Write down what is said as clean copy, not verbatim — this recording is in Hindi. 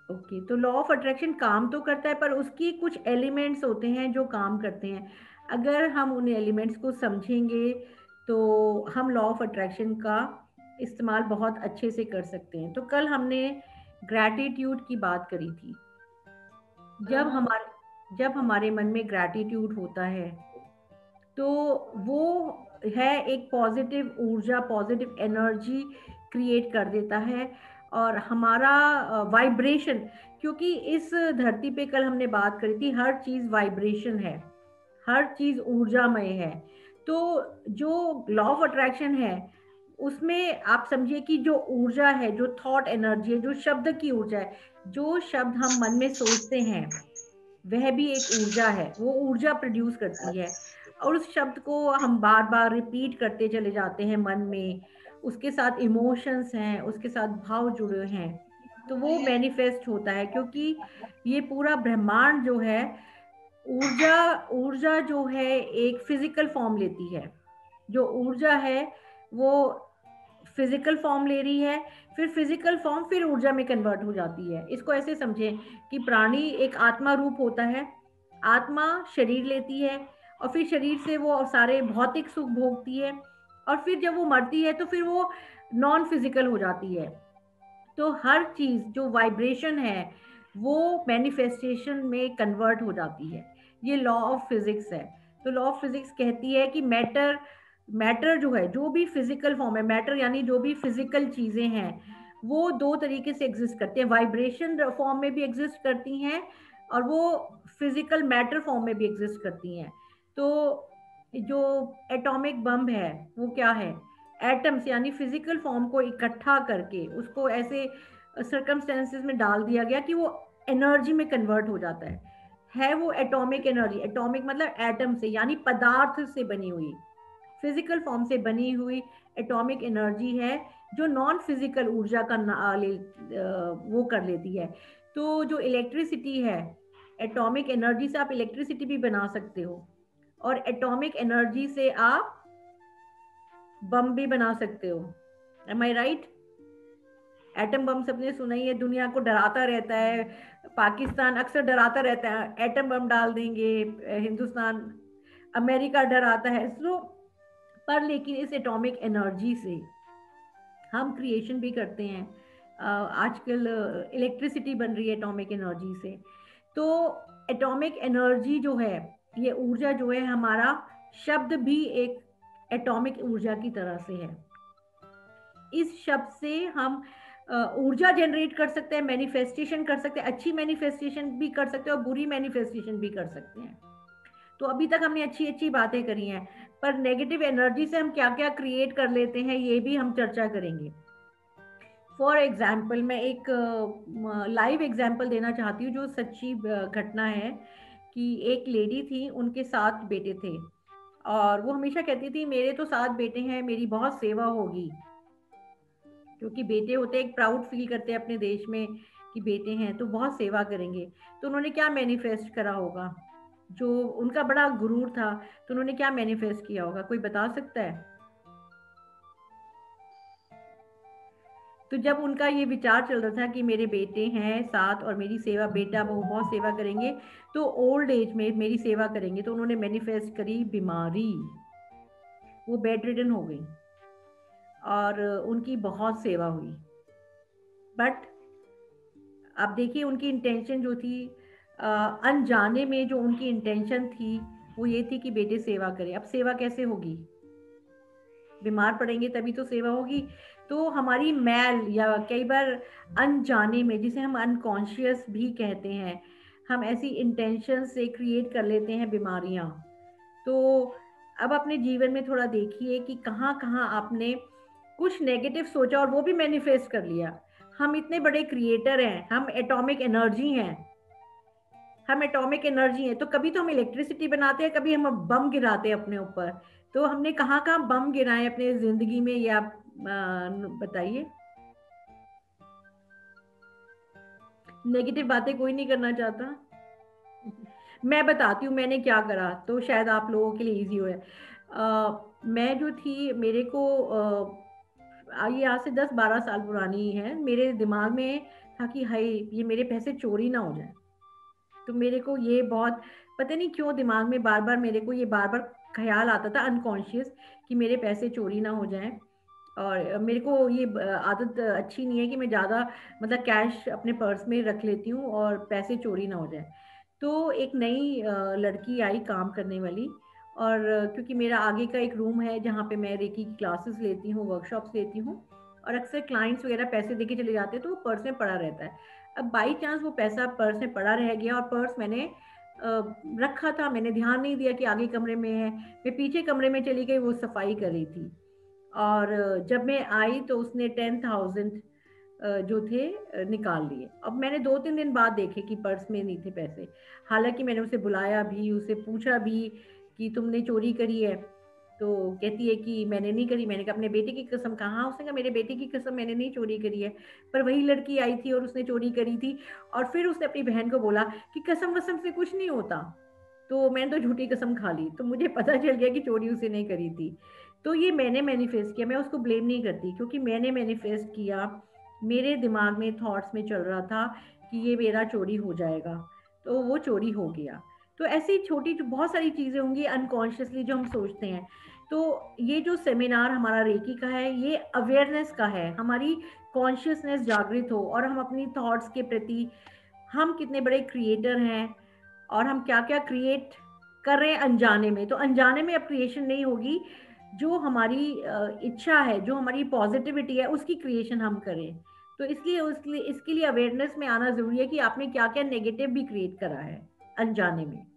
ओके, तो लॉ ऑफ अट्रैक्शन काम तो करता है, पर उसकी कुछ एलिमेंट्स होते हैं जो काम करते हैं। अगर हम उन एलिमेंट्स को समझेंगे तो हम लॉ ऑफ अट्रैक्शन का इस्तेमाल बहुत अच्छे से कर सकते हैं। तो कल हमने ग्रैटिट्यूड की बात करी थी। जब हम्म। जब हमारे मन में ग्रैटिट्यूड होता है तो वो है एक पॉजिटिव ऊर्जा, पॉजिटिव एनर्जी क्रिएट कर देता है। और हमारा वाइब्रेशन, क्योंकि इस धरती पे कल हमने बात करी थी, हर चीज़ वाइब्रेशन है, हर चीज़ ऊर्जामय है। तो जो लॉ ऑफ अट्रैक्शन है उसमें आप समझिए कि जो ऊर्जा है, जो थॉट एनर्जी है, जो शब्द की ऊर्जा है, जो शब्द हम मन में सोचते हैं वह भी एक ऊर्जा है, वो ऊर्जा प्रोड्यूस करती है। और उस शब्द को हम बार-बार रिपीट करते चले जाते हैं मन में, उसके साथ इमोशंस हैं, उसके साथ भाव जुड़े हैं, तो वो मैनिफेस्ट होता है। क्योंकि ये पूरा ब्रह्मांड जो है, ऊर्जा ऊर्जा जो है एक फिज़िकल फ़ॉर्म लेती है। जो ऊर्जा है वो फिज़िकल फ़ॉर्म ले रही है, फिर फिज़िकल फ़ॉर्म फिर ऊर्जा में कन्वर्ट हो जाती है। इसको ऐसे समझें कि प्राणी एक आत्मा रूप होता है, आत्मा शरीर लेती है और फिर शरीर से वो सारे भौतिक सुख भोगती है, और फिर जब वो मरती है तो फिर वो नॉन फिज़िकल हो जाती है। तो हर चीज़ जो वाइब्रेशन है, वो मैनिफेस्टेशन में कन्वर्ट हो जाती है। ये लॉ ऑफ फिज़िक्स है। तो लॉ ऑफ फिज़िक्स कहती है कि मैटर मैटर जो है, जो भी फिज़िकल फ़ॉर्म है, मैटर यानी जो भी फिज़िकल चीज़ें हैं, वो 2 तरीके से एग्ज़िस्ट करती हैं। वाइब्रेशन फ़ॉर्म में भी एग्ज़िस्ट करती हैं और वो फिज़िकल मैटर फ़ॉर्म में भी एग्ज़िस्ट करती हैं। तो जो एटॉमिक बम है, वो क्या है? एटम्स यानी फिजिकल फॉर्म को इकट्ठा करके उसको ऐसे सर्कमस्टेंसेस में डाल दिया गया कि वो एनर्जी में कन्वर्ट हो जाता है वो एटॉमिक एनर्जी। एटॉमिक मतलब एटम से, यानी पदार्थ से बनी हुई, फिजिकल फॉर्म से बनी हुई एटॉमिक एनर्जी है, जो नॉन फिजिकल ऊर्जा का वो कर लेती है। तो जो इलेक्ट्रिसिटी है, एटॉमिक एनर्जी से आप इलेक्ट्रिसिटी भी बना सकते हो, और एटॉमिक एनर्जी से आप बम भी बना सकते हो। Am I right? Atom bomb सबने सुना ही है, दुनिया को डराता रहता है। पाकिस्तान अक्सर डराता रहता है, एटम बम डाल देंगे। हिंदुस्तान, अमेरिका डराता है। सो पर लेकिन इस एटॉमिक एनर्जी से हम क्रिएशन भी करते हैं। आजकल इलेक्ट्रिसिटी बन रही है एटॉमिक एनर्जी से। तो एटॉमिक एनर्जी जो है, ये ऊर्जा जो है, हमारा शब्द भी एक एटॉमिक ऊर्जा की तरह से है। इस शब्द से हम ऊर्जा जनरेट कर सकते हैं, मैनिफेस्टेशन कर सकते हैं, अच्छी मैनिफेस्टेशन भी कर सकते हैं और बुरी मैनिफेस्टेशन भी कर सकते हैं। तो अभी तक हमने अच्छी-अच्छी बातें करी हैं, पर नेगेटिव एनर्जी से हम क्या-क्या क्रिएट कर लेते हैं, ये भी हम चर्चा करेंगे। फॉर एग्ज़ाम्पल मैं एक लाइव एग्ज़ाम्पल देना चाहती हूँ, जो सच्ची घटना है। कि एक लेडी थी, उनके 7 बेटे थे और वो हमेशा कहती थी, मेरे तो 7 बेटे हैं, मेरी बहुत सेवा होगी। क्योंकि बेटे होते हैं, एक प्राउड फील करते हैं अपने देश में कि बेटे हैं तो बहुत सेवा करेंगे। तो उन्होंने क्या मैनिफेस्ट करा होगा? जो उनका बड़ा गुरूर था, तो उन्होंने क्या मैनिफेस्ट किया होगा? कोई बता सकता है? तो जब उनका ये विचार चल रहा था कि मेरे बेटे हैं 7 और मेरी सेवा, बेटा बहू बहुत सेवा करेंगे, तो ओल्ड एज में मेरी सेवा करेंगे, तो उन्होंने मैनिफेस्ट करी बीमारी। वो बेड रिडन हो गई और उनकी बहुत सेवा हुई। बट आप देखिए उनकी इंटेंशन जो थी, अनजाने में जो उनकी इंटेंशन थी, वो ये थी कि बेटे सेवा करें। अब सेवा कैसे होगी? बीमार पड़ेंगे तभी तो सेवा होगी। तो हमारी मैल, या कई बार अनजाने में, जिसे हम अनकॉन्शियस भी कहते हैं, हम ऐसी इंटेंशन से क्रिएट कर लेते हैं बीमारियाँ। तो अब अपने जीवन में थोड़ा देखिए कि कहाँ-कहाँ आपने कुछ नेगेटिव सोचा और वो भी मैनिफेस्ट कर लिया। हम इतने बड़े क्रिएटर हैं, हम एटॉमिक एनर्जी हैं। हम एटॉमिक एनर्जी हैं, तो कभी तो हम इलेक्ट्रिसिटी बनाते हैं, कभी हम बम गिराते हैं अपने ऊपर। तो हमने कहाँ-कहाँ बम गिराए अपने ज़िंदगी में, ये आप बताइए? नेगेटिव बातें कोई नहीं करना चाहता। मैं बताती हूँ मैंने क्या करा, तो शायद आप लोगों के लिए ईज़ी हो जाए। मैं जो थी, मेरे को ये आज से 10-12 साल पुरानी है। मेरे दिमाग में था कि हाय ये मेरे पैसे चोरी ना हो जाए। तो मेरे को ये बहुत, पता नहीं क्यों दिमाग में बार बार मेरे को ये बार बार ख्याल आता था अनकॉन्शियस, कि मेरे पैसे चोरी ना हो जाएं। और मेरे को ये आदत अच्छी नहीं है कि मैं ज़्यादा मतलब कैश अपने पर्स में रख लेती हूँ और पैसे चोरी ना हो जाए। तो एक नई लड़की आई काम करने वाली, और क्योंकि मेरा आगे का एक रूम है जहाँ पे मैं रेकी की क्लासेस लेती हूँ, वर्कशॉप्स लेती हूँ, और अक्सर क्लाइंट्स वगैरह पैसे देके चले जाते हैं तो वो पर्स में पड़ा रहता है। अब बाई चांस वो पैसा पर्स में पड़ा रह गया, और पर्स मैंने रखा था, मैंने ध्यान नहीं दिया कि आगे कमरे में है। मैं पीछे कमरे में चली गई, वो सफाई कर रही थी, और जब मैं आई तो उसने 10,000 जो थे निकाल लिए। अब मैंने 2-3 दिन बाद देखे कि पर्स में नहीं थे पैसे। हालाँकि मैंने उसे बुलाया भी, उससे पूछा भी कि तुमने चोरी करी है? तो कहती है कि मैंने नहीं करी। मैंने कहा अपने बेटे की कसम। कहाँ? उसने कहा मेरे बेटे की कसम मैंने नहीं चोरी करी है। पर वही लड़की आई थी और उसने चोरी करी थी। और फिर उसने अपनी बहन को बोला कि कसम-वसम से कुछ नहीं होता। तो मैंने तो झूठी कसम खा ली। तो मुझे पता चल गया कि चोरी उसी ने करी थी। तो ये मैंने मैनिफेस्ट किया, मैं उसको ब्लेम नहीं करती, क्योंकि मैंने मैनिफेस्ट किया, मेरे दिमाग में थॉट्स में चल रहा था कि ये मेरा चोरी हो जाएगा, तो वो चोरी हो गया। तो ऐसी छोटी बहुत सारी चीज़ें होंगी अनकॉन्शियसली जो हम सोचते हैं। तो ये जो सेमिनार हमारा रेकी का है, ये अवेयरनेस का है, हमारी कॉन्शियसनेस जागृत हो और हम अपनी थॉट्स के प्रति, हम कितने बड़े क्रिएटर हैं और हम क्या-क्या क्रिएट कर रहे हैं अनजाने में। तो अनजाने में अब क्रिएशन नहीं होगी, जो हमारी इच्छा है, जो हमारी पॉज़िटिविटी है, उसकी क्रिएशन हम करें। तो इसके लिए अवेयरनेस में आना ज़रूरी है कि आपने क्या-क्या नेगेटिव भी क्रिएट करा है, अनजाने में।